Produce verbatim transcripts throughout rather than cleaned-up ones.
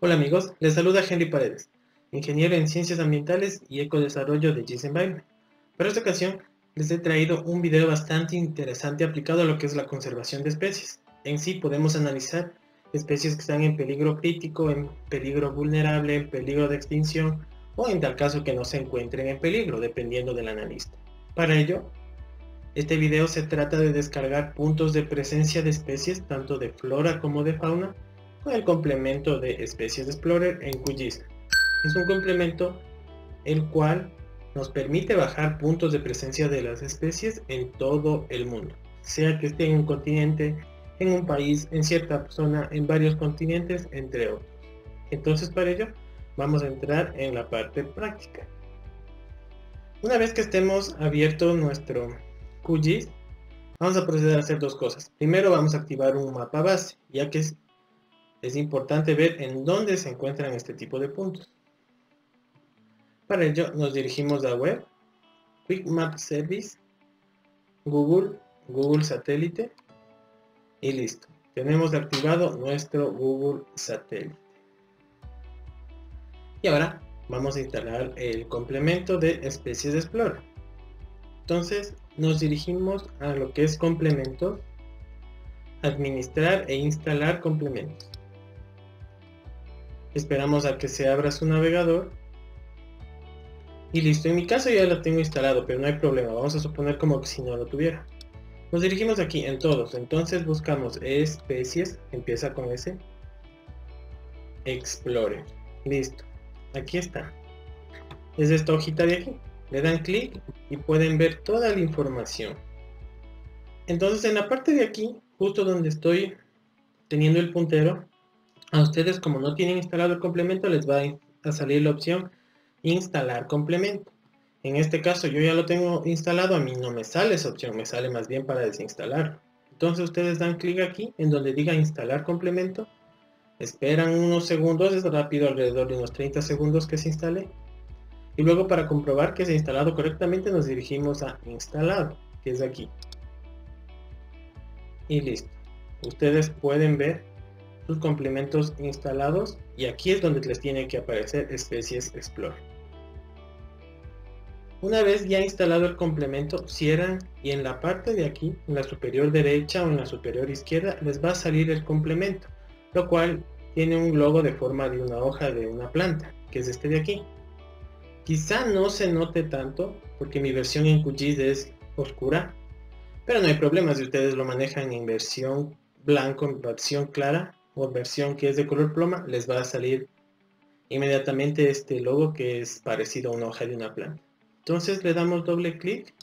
Hola amigos, les saluda Henry Paredes, ingeniero en Ciencias Ambientales y Ecodesarrollo de Gis Environment. Para esta ocasión les he traído un video bastante interesante aplicado a lo que es la conservación de especies. En sí podemos analizar especies que están en peligro crítico, en peligro vulnerable, en peligro de extinción o en tal caso que no se encuentren en peligro, dependiendo del analista. Para ello, este video se trata de descargar puntos de presencia de especies tanto de flora como de fauna con el complemento de Species Explorer en QGIS. Es un complemento el cual nos permite bajar puntos de presencia de las especies en todo el mundo, sea que esté en un continente, en un país, en cierta zona, en varios continentes, entre otros. Entonces para ello vamos a entrar en la parte práctica. Una vez que estemos abierto nuestro QGIS, vamos a proceder a hacer dos cosas. Primero vamos a activar un mapa base, ya que es, es importante ver en dónde se encuentran este tipo de puntos. Para ello nos dirigimos a web, Quick Map Service, Google, Google Satélite y listo. Tenemos activado nuestro Google Satélite. Y ahora vamos a instalar el complemento de Species Explorer. Entonces nos dirigimos a lo que es complementos, administrar e instalar complementos. Esperamos a que se abra su navegador. Y listo, en mi caso ya lo tengo instalado, pero no hay problema, vamos a suponer como que si no lo tuviera. Nos dirigimos aquí en todos, entonces buscamos especies, empieza con ese, Explorer, listo, aquí está. Es esta hojita de aquí, le dan clic y pueden ver toda la información. Entonces en la parte de aquí, justo donde estoy teniendo el puntero, a ustedes como no tienen instalado el complemento les va a salir la opción instalar complemento. En este caso yo ya lo tengo instalado, a mí no me sale esa opción, me sale más bien para desinstalarlo. Entonces ustedes dan clic aquí en donde diga instalar complemento, esperan unos segundos, es rápido, alrededor de unos treinta segundos que se instale. Y luego para comprobar que se ha instalado correctamente nos dirigimos a instalado, que es aquí. Y listo. Ustedes pueden ver sus complementos instalados y aquí es donde les tiene que aparecer Species Explorer. Una vez ya instalado el complemento, cierran y en la parte de aquí, en la superior derecha o en la superior izquierda, les va a salir el complemento, lo cual tiene un logo de forma de una hoja de una planta, que es este de aquí. Quizá no se note tanto, porque mi versión en QGIS es oscura, pero no hay problema si ustedes lo manejan en versión blanco, en versión clara, o versión que es de color ploma, les va a salir inmediatamente este logo que es parecido a una hoja de una planta. Entonces le damos doble clic,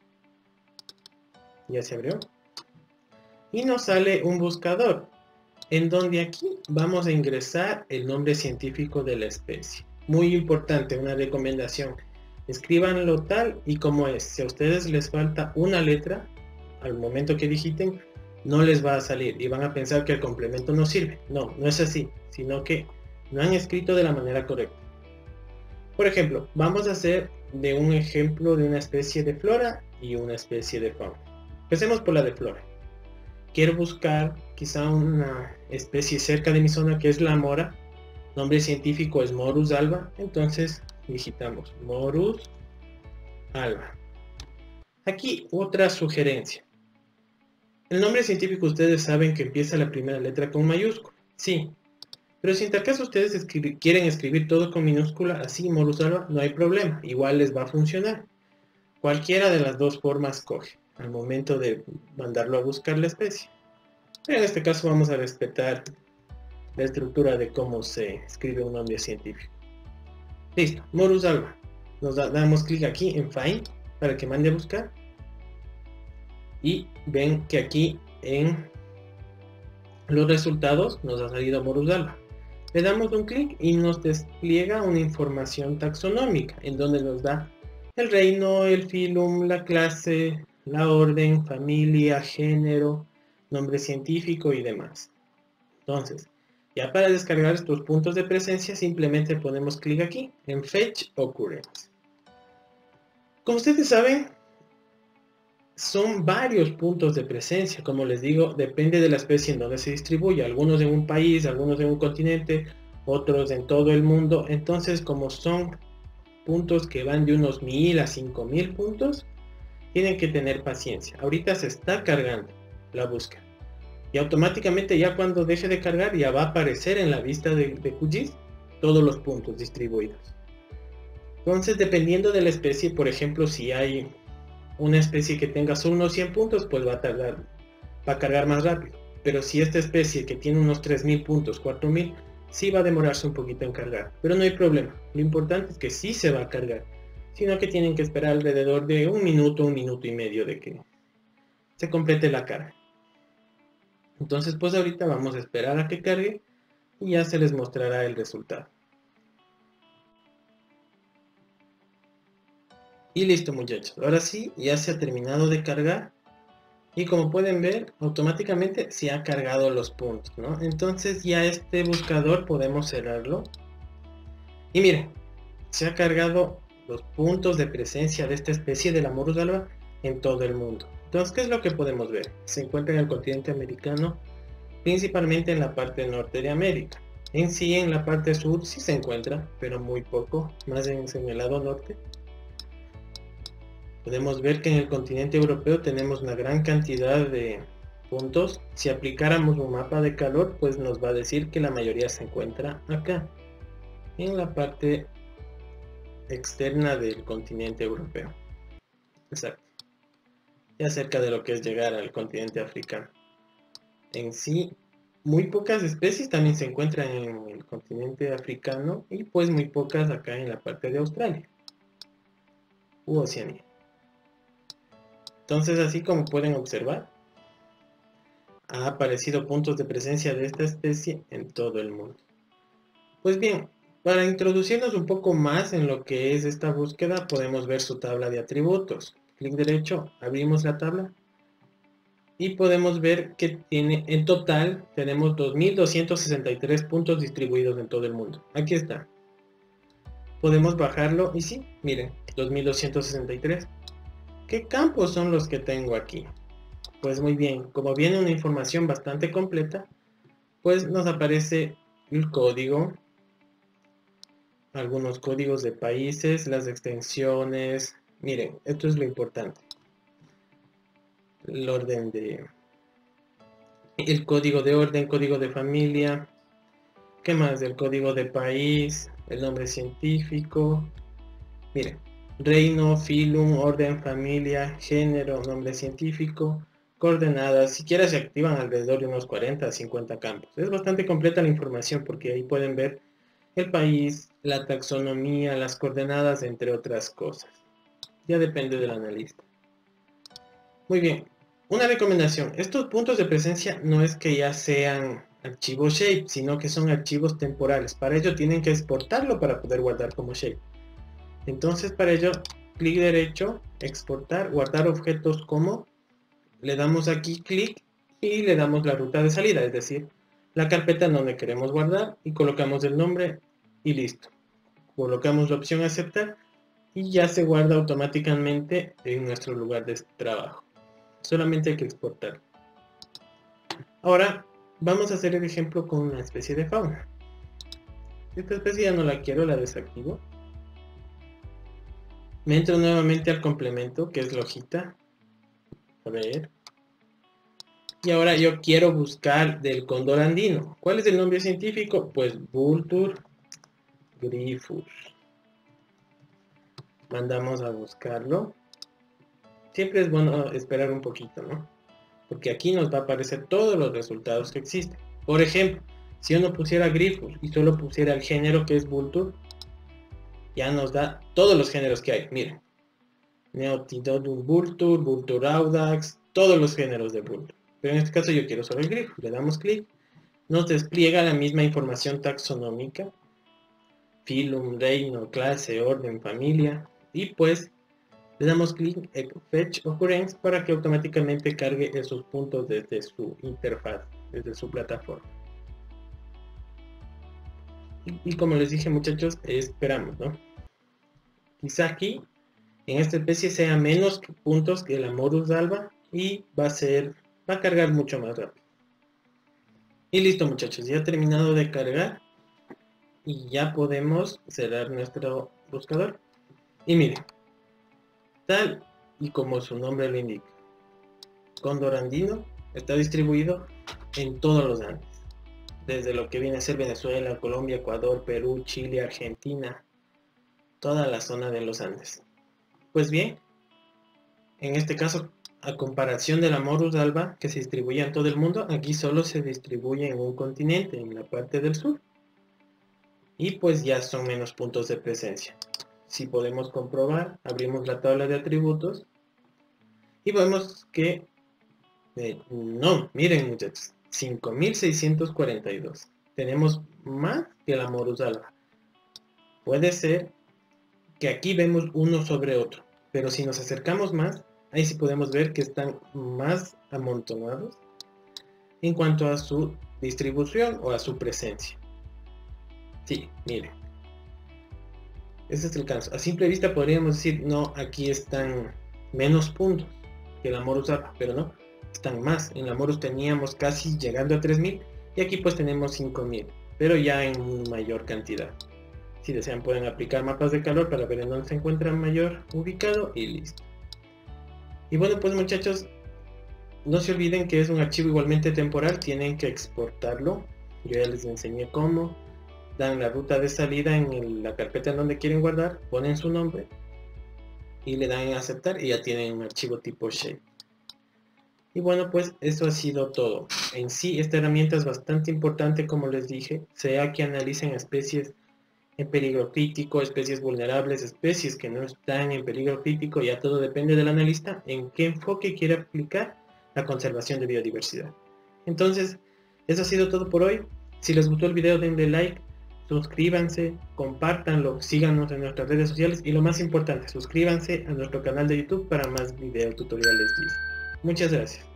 ya se abrió, y nos sale un buscador, en donde aquí vamos a ingresar el nombre científico de la especie. Muy importante, una recomendación, escríbanlo tal y como es. Si a ustedes les falta una letra, al momento que digiten, no les va a salir y van a pensar que el complemento no sirve. No, no es así, sino que no han escrito de la manera correcta. Por ejemplo, vamos a hacer de un ejemplo de una especie de flora y una especie de fauna. Empecemos por la de flora. Quiero buscar quizá una especie cerca de mi zona que es la mora. Nombre científico es Morus alba. Entonces digitamos Morus alba. Aquí otra sugerencia. El nombre científico ustedes saben que empieza la primera letra con mayúscula. Sí. Pero si en tal caso ustedes escribir, quieren escribir todo con minúscula, así Morus alba, no hay problema, igual les va a funcionar. Cualquiera de las dos formas coge, al momento de mandarlo a buscar la especie. Pero en este caso vamos a respetar la estructura de cómo se escribe un nombre científico. Listo, Morus alba. Nos da, damos clic aquí en Find, para que mande a buscar. Y ven que aquí en los resultados nos ha salido Morus alba. Le damos un clic y nos despliega una información taxonómica, en donde nos da el reino, el filum, la clase, la orden, familia, género, nombre científico y demás. Entonces, ya para descargar estos puntos de presencia, simplemente ponemos clic aquí, en Fetch Occurrence. Como ustedes saben, son varios puntos de presencia, como les digo, depende de la especie en donde se distribuye, algunos en un país, algunos en un continente, otros en todo el mundo. Entonces, como son puntos que van de unos mil a cinco mil puntos, tienen que tener paciencia. Ahorita se está cargando la búsqueda y automáticamente ya cuando deje de cargar ya va a aparecer en la vista de, de Q G I S todos los puntos distribuidos. Entonces, dependiendo de la especie, por ejemplo, si hay una especie que tenga solo unos cien puntos, pues va a tardar, va a cargar más rápido. Pero si esta especie que tiene unos tres mil puntos, cuatro mil, sí va a demorarse un poquito en cargar. Pero no hay problema. Lo importante es que sí se va a cargar. Sino que tienen que esperar alrededor de un minuto, un minuto y medio de que se complete la carga. Entonces, pues ahorita vamos a esperar a que cargue y ya se les mostrará el resultado. Y listo, muchachos. Ahora sí, ya se ha terminado de cargar. Y como pueden ver, automáticamente se ha cargado los puntos, ¿no? Entonces ya este buscador podemos cerrarlo. Y miren, se ha cargado los puntos de presencia de esta especie de la Morus alba en todo el mundo. Entonces, ¿qué es lo que podemos ver? Se encuentra en el continente americano, principalmente en la parte norte de América. En sí, en la parte sur sí se encuentra, pero muy poco, más en, en el lado norte. Podemos ver que en el continente europeo tenemos una gran cantidad de puntos. Si aplicáramos un mapa de calor, pues nos va a decir que la mayoría se encuentra acá, en la parte externa del continente europeo. Exacto. Ya cerca de lo que es llegar al continente africano. En sí, muy pocas especies también se encuentran en el continente africano y pues muy pocas acá en la parte de Australia u Oceanía. Entonces, así como pueden observar, ha aparecido puntos de presencia de esta especie en todo el mundo. Pues bien, para introducirnos un poco más en lo que es esta búsqueda, podemos ver su tabla de atributos. Clic derecho, abrimos la tabla y podemos ver que tiene, en total, tenemos dos mil doscientos sesenta y tres puntos distribuidos en todo el mundo. Aquí está. Podemos bajarlo y sí, miren, dos mil doscientos sesenta y tres. ¿Qué campos son los que tengo aquí? Pues muy bien, como viene una información bastante completa, pues nos aparece el código, algunos códigos de países, las extensiones. Miren, esto es lo importante. El orden de... El código de orden, código de familia. ¿Qué más? El código de país, el nombre científico. Miren, reino, filum, orden, familia, género, nombre científico, coordenadas. Siquiera se activan alrededor de unos cuarenta a cincuenta campos. Es bastante completa la información porque ahí pueden ver el país, la taxonomía, las coordenadas, entre otras cosas. Ya depende del analista. Muy bien, una recomendación. Estos puntos de presencia no es que ya sean archivos shape, sino que son archivos temporales. Para ello tienen que exportarlo para poder guardar como shape. Entonces, para ello, clic derecho, exportar, guardar objetos como. Le damos aquí clic y le damos la ruta de salida, es decir, la carpeta en donde queremos guardar y colocamos el nombre y listo. Colocamos la opción aceptar y ya se guarda automáticamente en nuestro lugar de trabajo. Solamente hay que exportar. Ahora vamos a hacer el ejemplo con una especie de fauna. Esta especie ya no la quiero, la desactivo. Me entro nuevamente al complemento, que es la hojita. A ver. Y ahora yo quiero buscar del cóndor andino. ¿Cuál es el nombre científico? Pues Vultur gryphus. Mandamos a buscarlo. Siempre es bueno esperar un poquito, ¿no? Porque aquí nos va a aparecer todos los resultados que existen. Por ejemplo, si uno pusiera Gryphus y solo pusiera el género que es Vultur, ya nos da todos los géneros que hay. Miren, Neotidodum Vultur, Vultur audax, todos los géneros de Vultur. Pero en este caso yo quiero solo el Gryphus. Le damos clic, nos despliega la misma información taxonómica, filum, reino, clase, orden, familia, y pues le damos clic en Fetch Occurrence para que automáticamente cargue esos puntos desde su interfaz, desde su plataforma. Y, y como les dije, muchachos, esperamos, ¿no? Quizá aquí, en esta especie, sea menos puntos que la Morus alba y va a ser, va a cargar mucho más rápido. Y listo, muchachos, ya ha terminado de cargar. y ya podemos cerrar nuestro buscador. Y miren, tal y como su nombre lo indica, cóndor andino está distribuido en todos los Andes, desde lo que viene a ser Venezuela, Colombia, Ecuador, Perú, Chile, Argentina, toda la zona de los Andes. Pues bien, en este caso, a comparación de la Morus alba, que se distribuye en todo el mundo, aquí solo se distribuye en un continente, en la parte del sur. Y pues ya son menos puntos de presencia. Si podemos comprobar, abrimos la tabla de atributos y vemos que eh, no, miren muchachos, cinco mil seiscientos cuarenta y dos. Tenemos más que la Morus alba. Puede ser que aquí vemos uno sobre otro, pero si nos acercamos más, ahí sí podemos ver que están más amontonados en cuanto a su distribución o a su presencia. Sí, miren. Ese es el caso. A simple vista podríamos decir, no, aquí están menos puntos que la Morus alba, pero no, están más. En la Morus teníamos casi llegando a tres mil y aquí pues tenemos cinco mil, pero ya en mayor cantidad. Si desean pueden aplicar mapas de calor para ver en dónde se encuentra mayor ubicado y listo. Y bueno pues muchachos, no se olviden que es un archivo igualmente temporal, tienen que exportarlo. Yo ya les enseñé cómo. Dan la ruta de salida en el, la carpeta en donde quieren guardar, ponen su nombre y le dan en aceptar y ya tienen un archivo tipo shape. Y bueno pues eso ha sido todo. En sí esta herramienta es bastante importante, como les dije, sea que analicen especies en peligro crítico, especies vulnerables, especies que no están en peligro crítico, ya todo depende del analista en qué enfoque quiere aplicar la conservación de biodiversidad. Entonces, eso ha sido todo por hoy. Si les gustó el video denle like, suscríbanse, compártanlo, síganos en nuestras redes sociales y lo más importante, suscríbanse a nuestro canal de YouTube para más video tutoriales. Muchas gracias.